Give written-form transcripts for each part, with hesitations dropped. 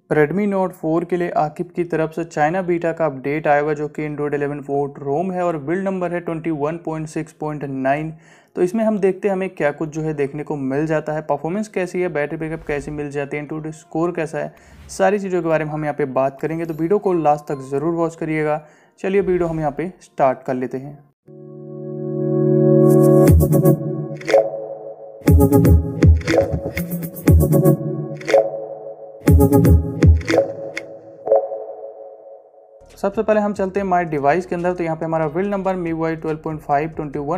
Redmi Note 4 के लिए आकिब की तरफ से चाइना बीटा का अपडेट आया हुआ जो कि एंड्रॉयड 11 वोट रोम है और बिल्ड नंबर है 21.6.9। तो इसमें हम देखते हैं हमें क्या कुछ जो है देखने को मिल जाता है, परफॉर्मेंस कैसी है, बैटरी बैकअप कैसी मिल जाती है, एंटूटू स्कोर कैसा है, सारी चीज़ों के बारे में हम यहाँ पे बात करेंगे। तो वीडियो को लास्ट तक ज़रूर वॉच करिएगा। चलिए वीडियो हम यहाँ पे स्टार्ट कर लेते हैं। सबसे पहले हम चलते हैं माई डिवाइस के अंदर। तो यहाँ पे हमारा build number MIUI 12.5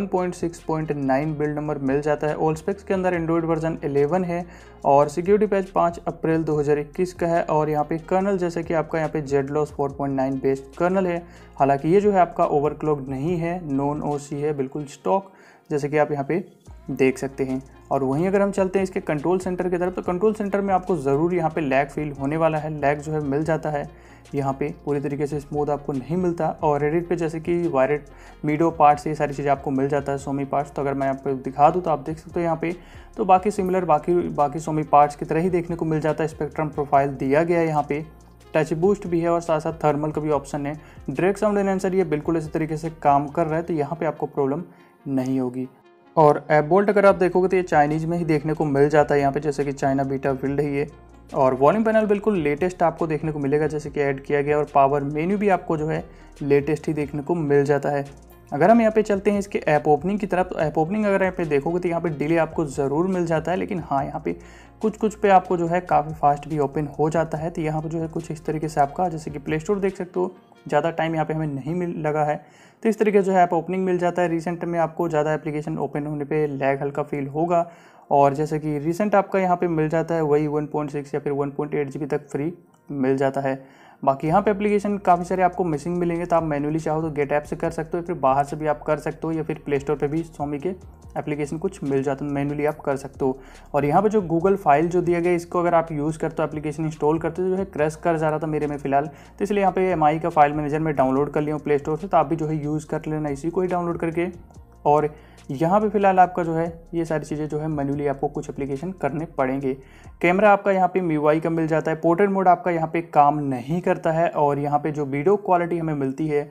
21.6.9 build number मिल जाता है। ऑल स्पेक्स के अंदर एंड्रॉयड वर्जन 11 है और सिक्योरिटी पैच 5 अप्रैल 2021 का है। और यहाँ पे कर्नल जैसे कि आपका यहाँ पे जेडलॉस 4.9 बेस्ड कर्नल है। हालांकि ये जो है आपका ओवरक्लॉक नहीं है, नॉन OC है, बिल्कुल स्टॉक जैसे कि आप यहाँ पे देख सकते हैं। और वहीं अगर हम चलते हैं इसके कंट्रोल सेंटर की तरफ, तो कंट्रोल सेंटर में आपको ज़रूर यहाँ पे लैग फील होने वाला है। लैग जो है मिल जाता है, यहाँ पे पूरी तरीके से स्मूथ आपको नहीं मिलता। और रेडिट पे जैसे कि वायरेट मीडो पार्ट्स ये सारी चीज़ें आपको मिल जाता है, सोमी पार्ट्स। तो अगर मैं आपको दिखा दूँ तो आप देख सकते हो यहाँ पे, तो बाकी सिमिलर बाकी सोमी पार्ट्स की तरह ही देखने को मिल जाता है। स्पेक्ट्रम प्रोफाइल दिया गया है, यहाँ पे टच बूस्ट भी है और साथ साथ थर्मल का भी ऑप्शन है। डायरेक्ट साउंड एनहांसर ये बिल्कुल इसी तरीके से काम कर रहा है, तो यहाँ पे आपको प्रॉब्लम नहीं होगी। और ऐप बोल्ट अगर आप देखोगे तो ये चाइनीज़ में ही देखने को मिल जाता है यहाँ पे, जैसे कि चाइना बीटा बिल्ड है ये। और वॉल्यूम पैनल बिल्कुल लेटेस्ट आपको देखने को मिलेगा जैसे कि ऐड किया गया। और पावर मेन्यू भी आपको जो है लेटेस्ट ही देखने को मिल जाता है। अगर हम यहाँ पे चलते हैं इसके ऐप ओपनिंग की तरफ, तो ऐप ओपनिंग अगर यहाँ पे देखोगे तो यहाँ पे डिले आपको ज़रूर मिल जाता है, लेकिन हाँ यहाँ पे कुछ पे आपको जो है काफ़ी फास्ट भी ओपन हो जाता है। तो यहाँ पे जो है कुछ इस तरीके से आपका, जैसे कि प्ले स्टोर देख सकते हो, ज़्यादा टाइम यहाँ पे हमें नहीं लगा है। तो इस तरीके से जो है ऐप ओपनिंग मिल जाता है। रिसेंट में आपको ज़्यादा एप्लीकेशन ओपन होने पे लैग हल्का फील होगा। और जैसे कि रिसेंट आपका यहाँ पे मिल जाता है वही 1.6 या फिर 1.8 GB तक फ्री मिल जाता है। बाकी यहाँ पे एप्लीकेशन काफ़ी सारे आपको मिसिंग मिलेंगे, तो आप मैन्युअली चाहो तो गेट ऐप से कर सकते हो, फिर बाहर से भी आप कर सकते हो, या फिर प्ले स्टोर पे भी सोमी के एप्लीकेशन कुछ मिल जाते हैं, मैन्युअली आप कर सकते हो। और यहाँ पे जो गूगल फाइल जो दिया गया, इसको अगर आप यूज़ करते हो, एप्लीकेशन इंस्टॉल करते हो, जो है क्रैश कर जा रहा था मेरे में फ़िलहाल। तो इसलिए यहाँ पे MI का फाइल मैनेजर में डाउनलोड कर लिया हूँ प्ले स्टोर से, तो आप भी जो है यूज़ कर लेना इसी को ही डाउनलोड करके। और यहाँ पे फ़िलहाल आपका जो है ये सारी चीज़ें जो है मैन्युअली आपको कुछ एप्लीकेशन करने पड़ेंगे। कैमरा आपका यहाँ पे MIUI का मिल जाता है। पोर्ट्रेट मोड आपका यहाँ पे काम नहीं करता है। और यहाँ पे जो वीडियो क्वालिटी हमें मिलती है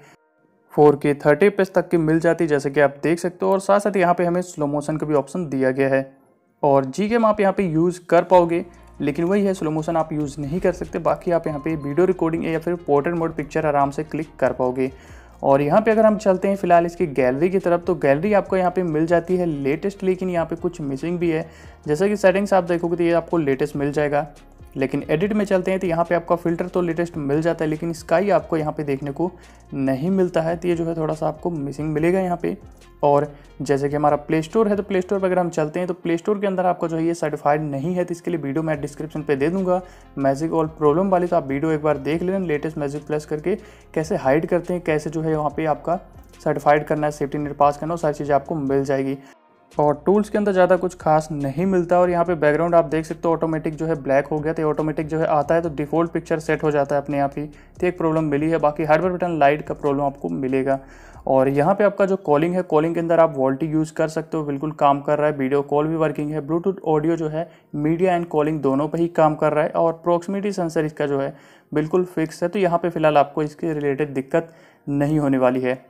4K 30 fps तक की मिल जाती है, जैसे कि आप देख सकते हो। और साथ साथ यहाँ पे हमें स्लो मोशन का भी ऑप्शन दिया गया है। और Gcam आप यहाँ पे यूज़ कर पाओगे, लेकिन वही है स्लो मोशन आप यूज़ नहीं कर सकते। बाकी आप यहाँ पे वीडियो रिकॉर्डिंग या फिर पोर्ट्रेट मोड पिक्चर आराम से क्लिक कर पाओगे। और यहाँ पे अगर हम चलते हैं फिलहाल इसकी गैलरी की तरफ, तो गैलरी आपको यहाँ पे मिल जाती है लेटेस्ट, लेकिन यहाँ पे कुछ मिसिंग भी है। जैसे कि सेटिंग्स आप देखोगे तो ये आपको लेटेस्ट मिल जाएगा, लेकिन एडिट में चलते हैं तो यहाँ पे आपका फ़िल्टर तो लेटेस्ट मिल जाता है, लेकिन स्काई आपको यहाँ पे देखने को नहीं मिलता है। तो ये जो है थोड़ा सा आपको मिसिंग मिलेगा यहाँ पे। और जैसे कि हमारा प्ले स्टोर है, तो प्ले स्टोर पर अगर हम चलते हैं तो प्ले स्टोर के अंदर आपका जो है ये सर्टिफाइड नहीं है। तो इसके लिए वीडियो मैं डिस्क्रिप्शन पे दे दूंगा मैजिक ऑल प्रॉब्लम वाली, तो आप वीडियो एक बार देख लेना, लेटेस्ट मैजिक प्लस करके कैसे हाइड करते हैं, कैसे जो है वहाँ पे आपका सर्टिफाइड करना है, सेफ्टी नेट पास करना, वो सारी चीज़ें आपको मिल जाएगी। और टूल्स के अंदर ज़्यादा कुछ खास नहीं मिलता। और यहाँ पे बैकग्राउंड आप देख सकते हो ऑटोमेटिक जो है ब्लैक हो गया। तो ऑटोमेटिक जो है आता है तो डिफ़ॉल्ट पिक्चर सेट हो जाता है अपने आप ही। तो एक प्रॉब्लम मिली है। बाकी हार्डवेयर बटन लाइट का प्रॉब्लम आपको मिलेगा। और यहाँ पे आपका जो कॉलिंग है, कॉलिंग के अंदर आप वॉल्टी यूज़ कर सकते हो, बिल्कुल काम कर रहा है। वीडियो कॉल भी वर्किंग है। ब्लूटूथ ऑडियो जो है मीडिया एंड कॉलिंग दोनों पे ही काम कर रहा है। और प्रॉक्सिमिटी सेंसर इसका जो है बिल्कुल फिक्स है। तो यहाँ पे फ़िलहाल आपको इसके रिलेटेड दिक्कत नहीं होने वाली है।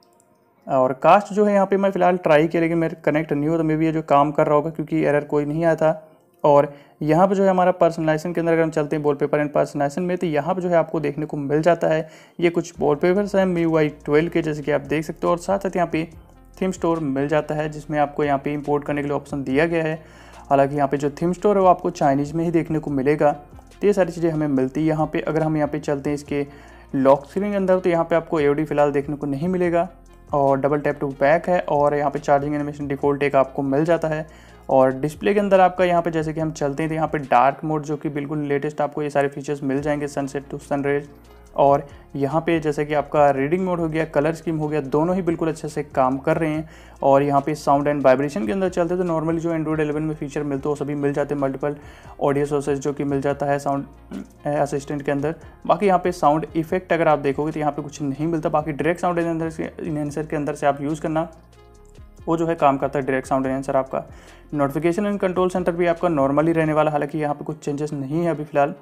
और कास्ट जो है यहाँ पे मैं फ़िलहाल ट्राई किया, लेकिन मेरे कनेक्ट नहीं हुआ, तो मे भी ये जो काम कर रहा होगा, क्योंकि एरर कोई नहीं आया था। और यहाँ पे जो है हमारा पर्सनलाइजेशन के अंदर अगर हम चलते हैं वॉलपेपर एंड पर्सनलाइजेशन में, तो यहाँ पे जो है आपको देखने को मिल जाता है ये कुछ वॉलपेपर्स हैं MIUI 12 के, जैसे कि आप देख सकते हो। और साथ साथ यहाँ पे थीम स्टोर मिल जाता है, जिसमें आपको यहाँ पे इंपोर्ट करने के लिए ऑप्शन दिया गया है। हालांकि यहाँ पे जो थीम स्टोर है वो आपको चाइनीज़ में ही देखने को मिलेगा। तो ये सारी चीज़ें हमें मिलती है यहाँ पे। अगर हम यहाँ पे चलते हैं इसके लॉक स्क्रीन के अंदर, तो यहाँ पे आपको AOD फिलहाल देखने को नहीं मिलेगा। और डबल टैप टू बैक है। और यहाँ पे चार्जिंग एनिमेशन डिफ़ॉल्ट एक आपको मिल जाता है। और डिस्प्ले के अंदर आपका यहाँ पे जैसे कि हम चलते हैं तो यहाँ पे डार्क मोड जो कि बिल्कुल लेटेस्ट आपको ये सारे फीचर्स मिल जाएंगे, सनसेट टू सनराइज। और यहाँ पे जैसे कि आपका रीडिंग मोड हो गया, कलर स्कीम हो गया, दोनों ही बिल्कुल अच्छे से काम कर रहे हैं। और यहाँ पे साउंड एंड वाइब्रेशन के अंदर चलते तो नॉर्मली जो एंड्रॉयड 11 में फीचर मिलते हैं वो सभी मिल जाते हैं। मल्टीपल ऑडियो सोर्सेज जो कि मिल जाता है साउंड असिस्टेंट के अंदर। बाकी यहाँ पे साउंड इफेक्ट अगर आप देखोगे तो यहाँ पे कुछ नहीं मिलता। बाकी डायरेक्ट साउंड एनहांसर के अंदर से आप यूज़ करना, वो जो है काम करता है डायरेक्ट साउंड एनहांसर आपका। नोटिफिकेशन एंड कंट्रोल सेंटर भी आपका नॉर्मली रहने वाला, हालांकि यहाँ पे कुछ चेंजेस नहीं है अभी फ़िलहाल।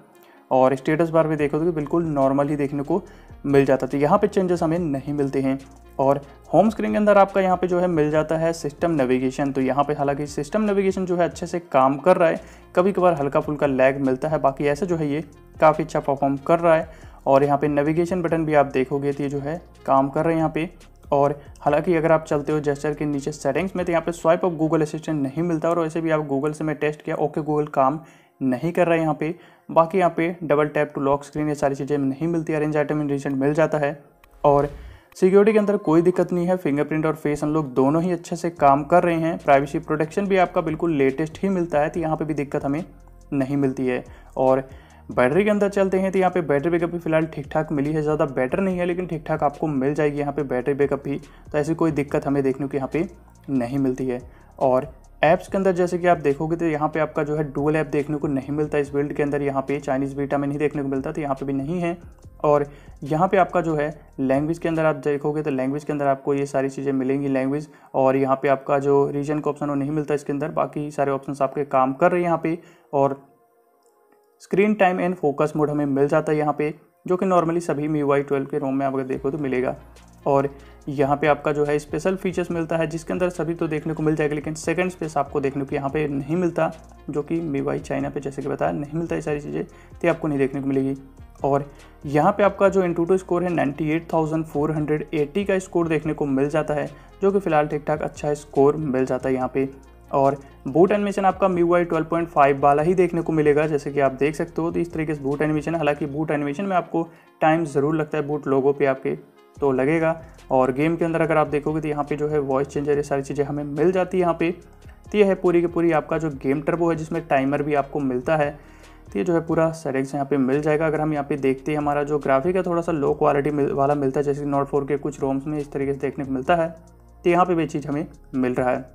और स्टेटस बार भी देखो तो बिल्कुल नॉर्मल ही देखने को मिल जाता था। यहाँ पे चेंजेस हमें नहीं मिलते हैं। और होम स्क्रीन के अंदर आपका यहाँ पे जो है मिल जाता है सिस्टम नेविगेशन। तो यहाँ पे हालांकि सिस्टम नेविगेशन जो है अच्छे से काम कर रहा है, कभी कभार हल्का फुल्का लैग मिलता है, बाकी ऐसे जो है ये काफ़ी अच्छा परफॉर्म कर रहा है। और यहाँ पे नेविगेशन बटन भी आप देखोगे तो ये जो है काम कर रहे हैं यहाँ पे। और हालांकि अगर आप चलते हो जेस्चर के नीचे सेटिंग्स में तो यहाँ पे स्वाइप ऑफ गूगल असिस्टेंट नहीं मिलता, और वैसे भी आप गूगल से मैं टेस्ट किया, ओके गूगल काम नहीं कर रहा है यहाँ पे। बाकी यहाँ पे double tap to lock screen ये सारी चीज़ें नहीं मिलती, अरेंज आइटम इन रीसेंट मिल जाता है। और सिक्योरिटी के अंदर कोई दिक्कत नहीं है, फिंगरप्रिंट और फेस अनलॉक दोनों ही अच्छे से काम कर रहे हैं। प्राइवेसी प्रोटेक्शन भी आपका बिल्कुल लेटेस्ट ही मिलता है, तो यहाँ पे भी दिक्कत हमें नहीं मिलती है। और बैटरी के अंदर चलते हैं तो यहाँ पे बैटरी बैकअप भी फिलहाल ठीक ठाक मिली है, ज़्यादा बेटर नहीं है लेकिन ठीक ठाक आपको मिल जाएगी यहाँ पे बैटरी बैकअप भी, तो ऐसी कोई दिक्कत हमें देखने को यहाँ पे नहीं मिलती है। और ऐप्स के अंदर जैसे कि आप देखोगे तो यहाँ पे आपका जो है डुअल ऐप देखने को नहीं मिलता इस बिल्ड के अंदर, यहाँ पे चाइनीज़ बीटा में नहीं देखने को मिलता, तो यहाँ पे भी नहीं है। और यहाँ पे आपका जो है लैंग्वेज के अंदर आप देखोगे तो लैंग्वेज के अंदर आपको ये सारी चीज़ें मिलेंगी लैंग्वेज, और यहाँ पे आपका जो रीजन का ऑप्शन वो नहीं मिलता इसके अंदर, बाकी सारे ऑप्शन आपके काम कर रहे हैं यहाँ पे। और screen time and focus mode हमें मिल जाता है यहाँ पे, जो कि नॉर्मली सभी MIUI 12 के रोम में आप अगर देखो तो मिलेगा। और यहाँ पे आपका जो है स्पेशल फीचर्स मिलता है, जिसके अंदर सभी तो देखने को मिल जाएगा, लेकिन सेकंड स्पेस आपको देखने को यहाँ पे नहीं मिलता, जो कि MIUI चाइना पे जैसे कि बताया नहीं मिलता, ये सारी चीज़ें तो आपको नहीं देखने को मिलेगी। और यहाँ पे आपका जो AnTuTu स्कोर है 98,480 का स्कोर देखने को मिल जाता है, जो कि फिलहाल ठीक ठाक अच्छा स्कोर मिल जाता है यहाँ पे। और बूट एनिमेशन आपका MIUI 12.5 वाला ही देखने को मिलेगा, जैसे कि आप देख सकते हो, तो इस तरीके से बूट एनिमेशन। हालांकि बूट एनिमेशन में आपको टाइम ज़रूर लगता है, बूट लोगों पे आपके तो लगेगा। और गेम के अंदर अगर आप देखोगे तो यहाँ पे जो है वॉइस चेंजर ये सारी चीज़ें हमें मिल जाती है यहाँ पे। तो ये है पूरी की पूरी आपका जो गेम टर्बो है, जिसमें टाइमर भी आपको मिलता है, तो ये जो है पूरा सेटिंग्स यहाँ पे मिल जाएगा। अगर हम यहाँ पे देखते हैं हमारा जो ग्राफिक है थोड़ा सा लो क्वालिटी वाला मिलता है, जैसे नोट 4 के कुछ रोम्स में इस तरीके से देखने को मिलता है, तो यहाँ पर भी चीज़ हमें मिल रहा है।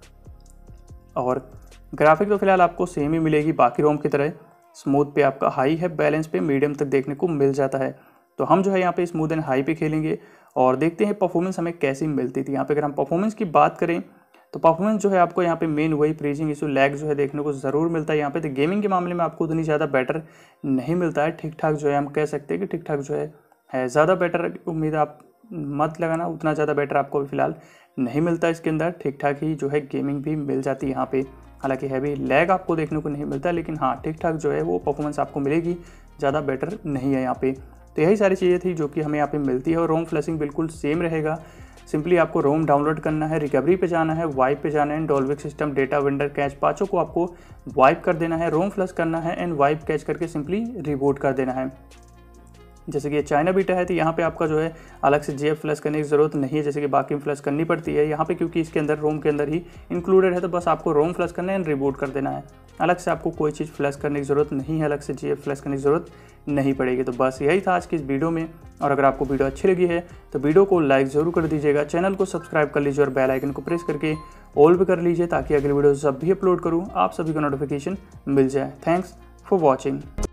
और ग्राफिक तो फिलहाल आपको सेम ही मिलेगी बाकी रोम की तरह, स्मूथ पे आपका हाई है, बैलेंस पे मीडियम तक देखने को मिल जाता है। तो हम जो है यहाँ पे स्मूथ एंड हाई पे खेलेंगे और देखते हैं परफॉर्मेंस हमें कैसी मिलती थी। यहाँ पे अगर हम परफॉर्मेंस की बात करें तो परफॉर्मेंस जो है आपको यहाँ पे मेन वही फ्रीजिंग इशू लैग जो है देखने को ज़रूर मिलता है यहाँ पे। तो गेमिंग के मामले में आपको उतनी ज़्यादा बेटर नहीं मिलता है, ठीक ठाक जो है हम कह सकते हैं कि ठीक ठाक जो है ज़्यादा बेटर उम्मीद आप मत लगाना, उतना ज़्यादा बेटर आपको भी फिलहाल नहीं मिलता इसके अंदर, ठीक ठाक ही जो है गेमिंग भी मिल जाती है यहाँ पे। हालांकि हैवी लैग आपको देखने को नहीं मिलता, लेकिन हाँ ठीक ठाक जो है वो परफॉर्मेंस आपको मिलेगी, ज़्यादा बेटर नहीं है यहाँ पे। तो यही सारी चीज़ें थी जो कि हमें यहाँ पे मिलती है। और रोम फ्लशिंग बिल्कुल सेम रहेगा, सिंपली आपको रोम डाउनलोड करना है, रिकवरी पे जाना है, वाइप पे जाना है, Dalvik system, data vendor, cache, पाँचों को आपको वाइप कर देना है, रोम फ्लश करना है एंड वाइप कैच करके सिंपली रिबूट कर देना है। जैसे कि ये चाइना बीटा है तो यहाँ पे आपका जो है अलग से JF फ्लश करने की ज़रूरत नहीं है, जैसे कि बाकी में फ्लश करनी पड़ती है यहाँ पे, क्योंकि इसके अंदर रोम के अंदर ही इंक्लूडेड है। तो बस आपको रोम फ्लश करना है एंड रिबूट कर देना है, अलग से आपको कोई चीज़ फ्लश करने की ज़रूरत नहीं है, अलग से JF फ्लश करने की ज़रूरत नहीं पड़ेगी। तो बस यही था आज की इस वीडियो में। और अगर आपको वीडियो अच्छी लगी है तो वीडियो को लाइक ज़रूर कर दीजिएगा, चैनल को सब्सक्राइब कर लीजिए और बेल आइकन को प्रेस करके ऑल भी कर लीजिए, ताकि अगली वीडियो जब भी अपलोड करूँ आप सभी को नोटिफिकेशन मिल जाए। Thanks for watching.